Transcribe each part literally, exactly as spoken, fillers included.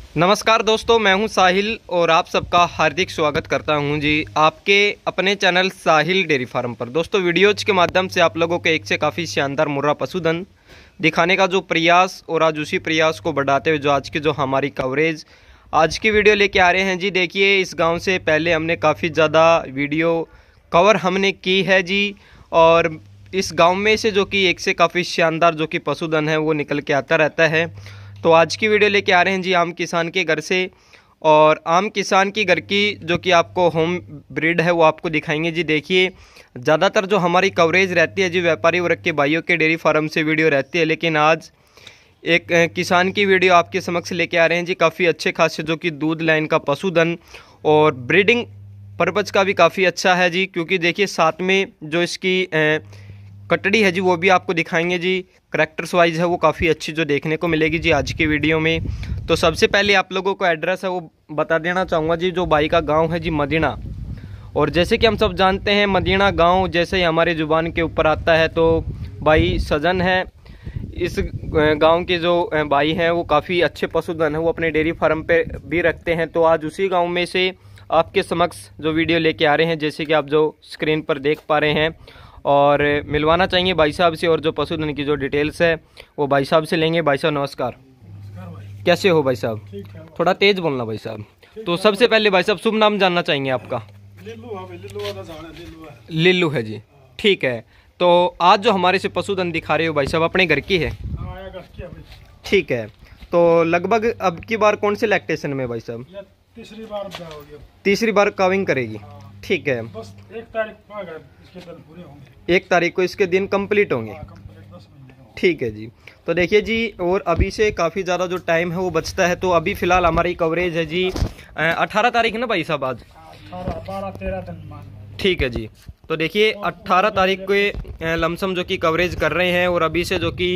नमस्कार दोस्तों, मैं हूं साहिल और आप सबका हार्दिक स्वागत करता हूं जी आपके अपने चैनल साहिल डेयरी फार्म पर। दोस्तों, वीडियोज के माध्यम से आप लोगों को एक से काफ़ी शानदार मुर्रा पशुधन दिखाने का जो प्रयास और आज उसी प्रयास को बढ़ाते हुए जो आज की जो हमारी कवरेज आज की वीडियो लेके आ रहे हैं जी। देखिए, इस गांव से पहले हमने काफ़ी ज़्यादा वीडियो कवर हमने की है जी, और इस गाँव में से जो कि एक से काफ़ी शानदार जो कि पशुधन है वो निकल के आता रहता है। तो आज की वीडियो लेके आ रहे हैं जी आम किसान के घर से, और आम किसान की घर की जो कि आपको होम ब्रीड है वो आपको दिखाएंगे जी। देखिए, ज़्यादातर जो हमारी कवरेज रहती है जी व्यापारी वर्ग के भाइयों के डेयरी फार्म से वीडियो रहती है, लेकिन आज एक किसान की वीडियो आपके समक्ष लेके आ रहे हैं जी। काफ़ी अच्छे खासे जो कि दूध लाइन का पशुधन और ब्रीडिंग पर्पज़ का भी काफ़ी अच्छा है जी, क्योंकि देखिए साथ में जो इसकी कटड़ी है जी वो भी आपको दिखाएंगे जी। करैक्टर्स वाइज है वो काफ़ी अच्छी जो देखने को मिलेगी जी आज की वीडियो में। तो सबसे पहले आप लोगों को एड्रेस है वो बता देना चाहूँगा जी। जो भाई का गांव है जी मदीना, और जैसे कि हम सब जानते हैं मदीना गांव जैसे ही हमारे ज़ुबान के ऊपर आता है तो भाई सजन है। इस गांव के जो भाई हैं वो काफ़ी अच्छे पशुधन है वो अपने डेयरी फार्म पे भी रखते हैं। तो आज उसी गाँव में से आपके समक्ष जो वीडियो लेके आ रहे हैं, जैसे कि आप जो स्क्रीन पर देख पा रहे हैं, और मिलवाना चाहेंगे भाई साहब से, और जो पशुधन की जो डिटेल्स है वो भाई साहब से लेंगे। भाई साहब नमस्कार। नमस्कार भाई। कैसे हो भाई साहब? थोड़ा तेज बोलना भाई साहब। तो सबसे पहले भाई साहब शुभ नाम जानना चाहेंगे आपका? लिल्लू है, लिल्लू वाला जाना, लिल्लू है। लिल्लू है जी, ठीक है। तो आज जो हमारे से पशुधन दिखा रहे हो भाई साहब अपने घर की है? आया घर की है भाई। ठीक है। तो लगभग अब की बार कौन से लैक्टेशन में भाई साहब? ये तीसरी बार ब्याह हो गया। तीसरी बार काविंग करेगी, ठीक है। बस एक तारीख को आ गए, इसके दिन पूरे होंगे। एक तारीख को इसके दिन कंप्लीट होंगे, हाँ, कंप्लीट दस महीने का। ठीक है जी। तो देखिए जी, और अभी से काफ़ी ज़्यादा जो टाइम है वो बचता है। तो अभी फ़िलहाल हमारी कवरेज है जी अठारह तारीख है ना भाई साहब आज? अठारह बारह तेरह दिन मान, ठीक है जी। तो देखिए अट्ठारह तारीख को लमसम जो कि कवरेज कर रहे हैं, और अभी से जो कि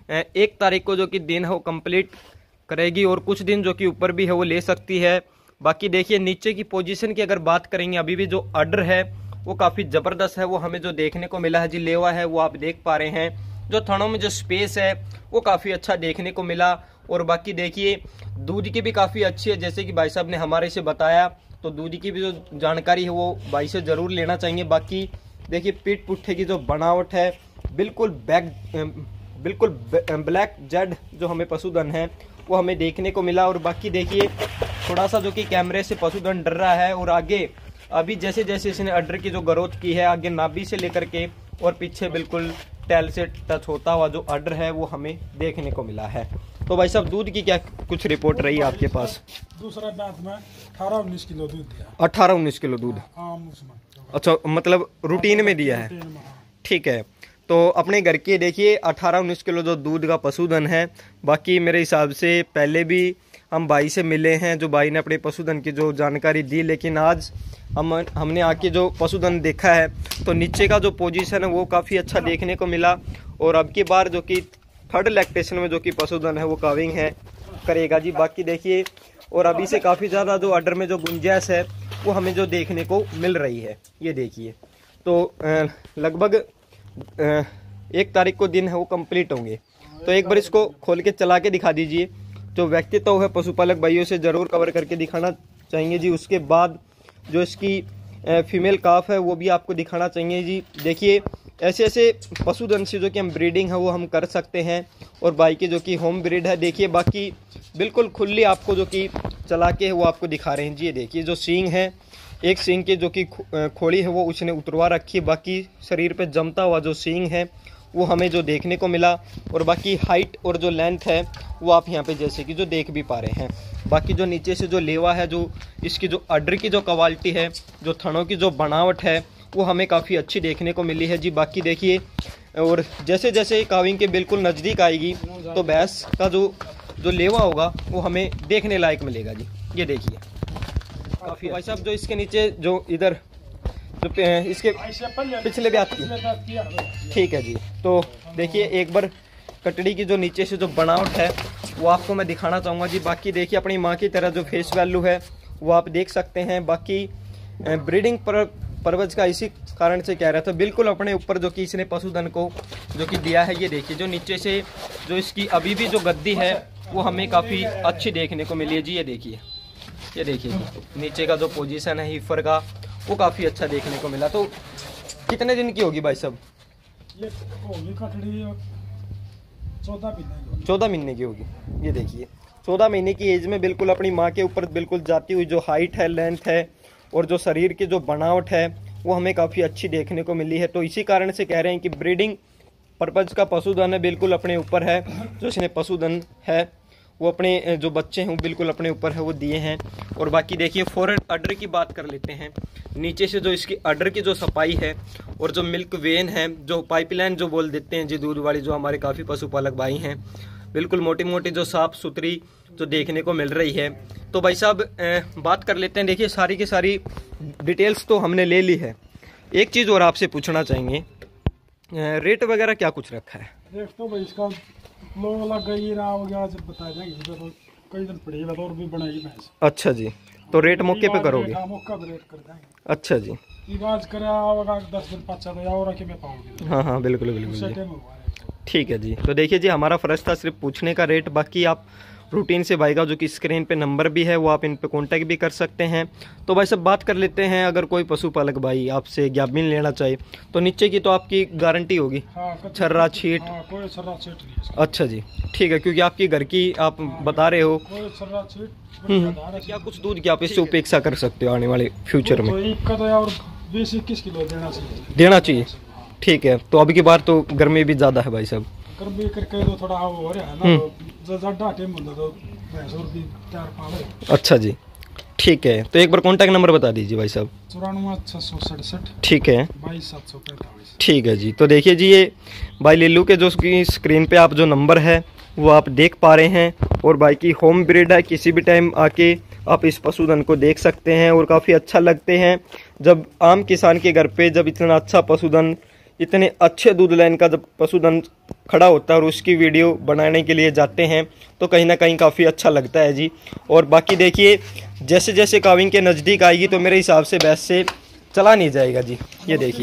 एक तारीख को जो कि दिन है वो कंप्लीट करेगी, और कुछ दिन जो कि ऊपर भी है वो ले सकती है। बाकी देखिए नीचे की पोजीशन की अगर बात करेंगे, अभी भी जो अडर है वो काफ़ी ज़बरदस्त है वो हमें जो देखने को मिला है जी। लेवा है वो आप देख पा रहे हैं। जो थनों में जो स्पेस है वो काफ़ी अच्छा देखने को मिला, और बाकी देखिए दूध की भी काफ़ी अच्छी है, जैसे कि भाई साहब ने हमारे से बताया। तो दूध की भी जो जानकारी है वो भाई से ज़रूर लेना चाहिए। बाकी देखिए पीठ पुट्ठे की जो बनावट है बिल्कुल बैक बिल्कुल ब्लैक जेड जो हमें पशुधन है वो हमें देखने को मिला। और बाकी देखिए थोड़ा सा जो कि कैमरे से पशुधन डर रहा है, और आगे अभी जैसे जैसे इसने अडर की जो ग्रोथ की है आगे नाभि से लेकर के और पीछे बिल्कुल टैल से टच होता हुआ जो अडर है वो हमें देखने को मिला है। तो भाई साहब दूध की क्या कुछ रिपोर्ट रही है आपके पास? दूसरा दांत में अठारह उन्नीस किलो दूध दिया। अठारह उन्नीस किलो दूध? आम उसमें। अच्छा, मतलब रूटीन में दिया है, ठीक है। तो अपने घर के देखिए अठारह उन्नीस किलो जो दूध का पशुधन है। बाकी मेरे हिसाब से पहले भी हम भाई से मिले हैं, जो भाई ने अपने पशुधन की जो जानकारी दी, लेकिन आज हम हमने आके जो पशुधन देखा है तो नीचे का जो पोजीशन है वो काफ़ी अच्छा देखने को मिला। और अब की बार जो कि थर्ड लैक्टेशन में जो कि पशुधन है वो काविंग है करेगा जी। बाकी देखिए, और अभी से काफ़ी ज़्यादा जो अडर में जो गुंजाइश है वो हमें जो देखने को मिल रही है, ये देखिए। तो लगभग एक तारीख को दिन है वो कंप्लीट होंगे। तो एक बार इसको खोल के चला के दिखा दीजिए। जो व्यक्तित्व है पशुपालक भाइयों से ज़रूर कवर करके दिखाना चाहिए जी। उसके बाद जो इसकी फीमेल काफ है वो भी आपको दिखाना चाहिए जी। देखिए ऐसे ऐसे पशुधन से जो कि हम ब्रीडिंग है वो हम कर सकते हैं, और भाई की जो कि होम ब्रीड है देखिए। बाकी बिल्कुल खुली आपको जो कि चला के वो आपको दिखा रहे हैं जी। ये देखिए जो सींग है, एक सींग की जो कि खोड़ी है वो उसने उतरवा रखी है, बाकी शरीर पे जमता हुआ जो सींग है वो हमें जो देखने को मिला। और बाकी हाइट और जो लेंथ है वो आप यहाँ पे जैसे कि जो देख भी पा रहे हैं। बाकी जो नीचे से जो लेवा है, जो इसकी जो अडर की जो क्वालिटी है, जो थनों की जो बनावट है वो हमें काफ़ी अच्छी देखने को मिली है जी। बाकी देखिए, और जैसे जैसे काविंग के बिल्कुल नज़दीक आएगी तो भैंस का जो जो लेवा होगा वो हमें देखने लायक मिलेगा जी। ये देखिए काफ़ी भाई साहब जो इसके नीचे जो इधर जो इसके पिछले ब्यात की, ठीक है जी। तो देखिए एक बार कटड़ी की जो नीचे से जो बनावट है वो आपको मैं दिखाना चाहूँगा जी। बाकी देखिए अपनी माँ की तरह जो फेस वैल्यू है वो आप देख सकते हैं। बाकी ब्रीडिंग पर पर्वज का इसी कारण से कह रहा था, बिल्कुल अपने ऊपर जो कि इसने पशुधन को जो कि दिया है। ये देखिए जो नीचे से जो इसकी अभी भी जो गद्दी है वो हमें काफ़ी अच्छी देखने को मिली है जी। ये देखिए, ये देखिए नीचे का जो पोजीशन है हीफर का वो काफ़ी अच्छा देखने को मिला। तो कितने दिन की होगी भाई साहब? ये होगी कटड़ी चौदह महीने चौदह महीने की होगी। ये देखिए चौदह महीने की एज में बिल्कुल अपनी माँ के ऊपर बिल्कुल जाती हुई जो हाइट है, लेंथ है और जो शरीर की जो बनावट है वो हमें काफ़ी अच्छी देखने को मिली है। तो इसी कारण से कह रहे हैं कि ब्रीडिंग पर्पज़ का पशुधन है बिल्कुल अपने ऊपर है। जो इसने पशुधन है वो अपने जो बच्चे हैं वो बिल्कुल अपने ऊपर है वो दिए हैं। और बाकी देखिए फॉरवर्ड अडर की बात कर लेते हैं। नीचे से जो इसकी अडर की जो सफाई है और जो मिल्क वेन है, जो पाइपलाइन जो बोल देते हैं जी दूध वाली, जो हमारे काफ़ी पशुपालक भाई हैं, बिल्कुल मोटी मोटी जो साफ़ सुथरी जो देखने को मिल रही है। तो भाई साहब बात कर लेते हैं। देखिए सारी की सारी डिटेल्स तो हमने ले ली है। एक चीज़ और आपसे पूछना चाहेंगे, रेट वगैरह क्या कुछ रखा है? रेट तो भाई इसका लोग लग गई ना हो गया, जब बताया जाएंगे तो कई दिन पड़ेगा तो और भी बनाएगी भैंस। अच्छा जी, तो रेट मौके पे करोगे? हाँ, मौका पे रेट कर देंगे। अच्छा जी, इवाज करा होगा दस दिन पाँच तो और रखे में पाओगे। हाँ हाँ बिल्कुल बिल्कुल उसी जी। टाइम हुआ है। ठीक है जी। तो देखिए जी हमारा फ़र्ज था सिर्फ पूछने का रेट, बाकी आप रूटीन से भाई का जो कि स्क्रीन पे नंबर भी है वो आप इन पे कांटेक्ट भी कर सकते हैं। तो भाई सब बात कर लेते हैं, अगर कोई पशुपालक भाई आपसे ज्ञापन लेना चाहे तो नीचे की तो आपकी गारंटी होगी? हाँ, कच्ची- छर्रा छीट? हाँ, कोई छर्रा छीट नहीं है इसका। अच्छा जी ठीक है, क्योंकि आपकी घर की आप बता रहे हो। कोई छर्रा छीट हम्म। बता क्या कुछ दूध की आप इससे उपेक्षा कर सकते हो आने वाले फ्यूचर में? तो एक का तो यार बीस इक्कीस किलो देना चाहिए। देना चाहिए, ठीक है। तो अभी की बार तो गर्मी भी ज़्यादा है भाई साहब। गर्मी करके तो थोड़ा वो हो रहा है ना, तो ज़्यादा टाइम होता तो भैंस और भी चार पाले। अच्छा जी ठीक है। तो एक बार कॉन्टैक्ट नंबर बता दीजिए भाई साहब। चौरानवे छः सौ सड़सठ ठीक है, बाईस सात सौ पैंतालीस। ठीक है जी। तो देखिए जी ये भाई लिल्लू के जो उसकी स्क्रीन पे आप जो नंबर है वो आप देख पा रहे हैं। और भाई की होम ब्रीड है, किसी भी टाइम आके आप इस पशुधन को देख सकते हैं और काफ़ी अच्छा लगते हैं जब आम किसान के घर पे जब इतना अच्छा पशुधन, इतने अच्छे दूध लाइन का जब पशुधन खड़ा होता है और उसकी वीडियो बनाने के लिए जाते हैं तो कहीं ना कहीं काफ़ी अच्छा लगता है जी। और बाकी देखिए जैसे जैसे काविंग के नज़दीक आएगी तो मेरे हिसाब से भैंस से चला नहीं जाएगा जी। ये देखिए,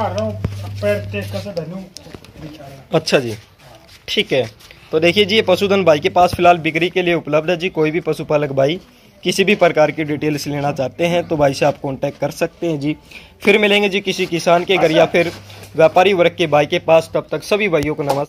अच्छा जी ठीक है। तो देखिए जी ये पशुधन भाई के पास फिलहाल बिक्री के लिए उपलब्ध है जी। कोई भी पशुपालक भाई किसी भी प्रकार की डिटेल्स लेना चाहते हैं तो भाई से आप कांटेक्ट कर सकते हैं जी। फिर मिलेंगे जी किसी किसान के घर या फिर व्यापारी वर्ग के भाई के पास। तब तक सभी भाइयों को नमस्कार।